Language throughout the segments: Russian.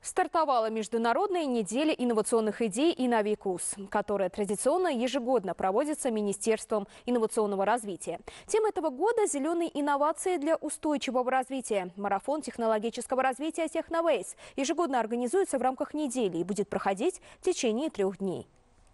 Стартовала международная неделя инновационных идей «Инновикус», которая традиционно ежегодно проводится Министерством инновационного развития. Тема этого года – «Зеленые инновации для устойчивого развития». Марафон технологического развития «Техновейс» ежегодно организуется в рамках недели и будет проходить в течение 3 дней.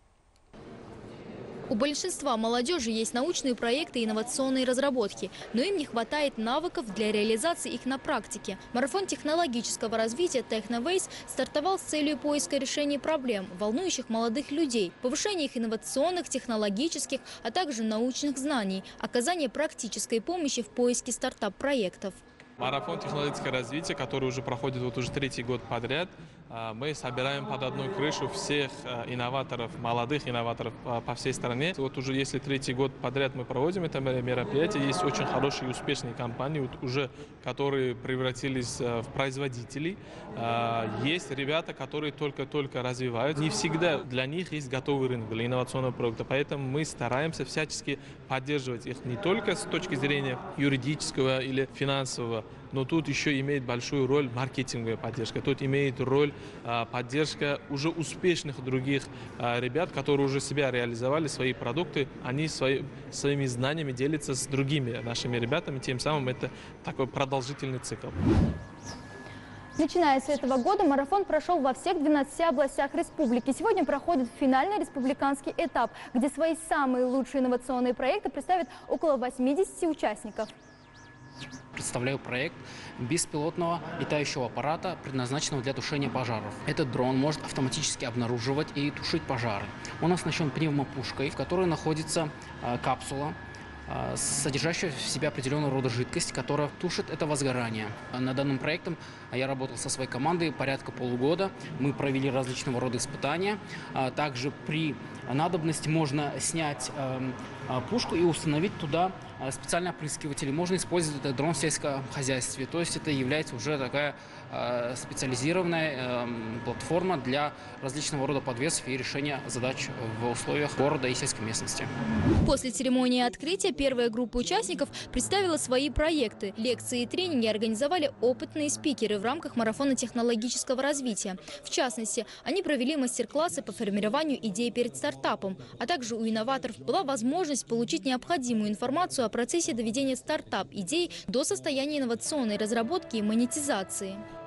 У большинства молодежи есть научные проекты и инновационные разработки, но им не хватает навыков для реализации их на практике. Марафон технологического развития «Техновейс» стартовал с целью поиска решений проблем, волнующих молодых людей, повышения их инновационных, технологических, а также научных знаний, оказания практической помощи в поиске стартап-проектов. Марафон технологического развития, который уже проходит уже 3-й год подряд, мы собираем под одной крышу всех инноваторов, молодых инноваторов по всей стране. Вот уже если 3-й год подряд мы проводим это мероприятие, есть очень хорошие и успешные компании, уже которые превратились в производителей. Есть ребята, которые только-только развивают. Не всегда для них есть готовый рынок для инновационного продукта, поэтому мы стараемся всячески поддерживать их не только с точки зрения юридического или финансового, но тут еще имеет большую роль маркетинговая поддержка. Тут имеет роль поддержка уже успешных других ребят, которые уже себя реализовали, свои продукты. Они своими знаниями делятся с другими нашими ребятами. Тем самым это такой продолжительный цикл. Начиная с этого года марафон прошел во всех 12 областях республики. Сегодня проходит финальный республиканский этап, где свои самые лучшие инновационные проекты представят около 80 участников. Представляю проект беспилотного летающего аппарата, предназначенного для тушения пожаров. Этот дрон может автоматически обнаруживать и тушить пожары. Он оснащен пневмопушкой, в которой находится капсула, содержащая в себе определенного рода жидкость, которая тушит это возгорание. Над данным проектом я работал со своей командой порядка полугода. Мы провели различного рода испытания. Также при надобности можно снять пушку и установить туда специальные опрыскиватели. Можно использовать этот дрон в сельском хозяйстве. То есть это является уже такая специализированная платформа для различного рода подвесов и решения задач в условиях города и сельской местности. После церемонии открытия первая группа участников представила свои проекты. Лекции и тренинги организовали опытные спикеры в рамках марафона технологического развития. В частности, они провели мастер-классы по формированию идей перед стартапом, а также у инноваторов была возможность получить необходимую информацию о процессе доведения стартап-идей до состояния инновационной разработки и монетизации.